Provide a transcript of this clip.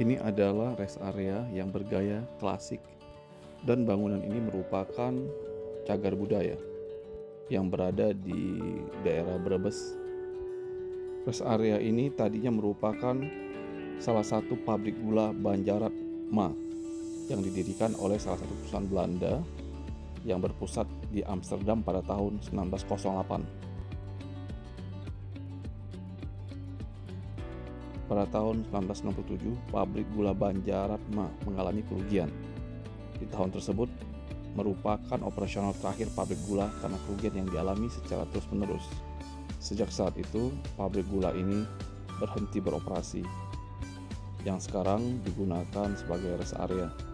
Ini adalah rest area yang bergaya klasik dan bangunan ini merupakan cagar budaya yang berada di daerah Brebes. Rest area ini tadinya merupakan salah satu pabrik gula Banjarat Ma yang didirikan oleh salah satu perusahaan Belanda yang berpusat di Amsterdam pada tahun 1908. Pada tahun 1967, pabrik gula Banjarat Ma mengalami kerugian. Di tahun tersebut merupakan operasional terakhir pabrik gula karena kerugian yang dialami secara terus-menerus. Sejak saat itu, pabrik gula ini berhenti beroperasi, yang sekarang digunakan sebagai rest area.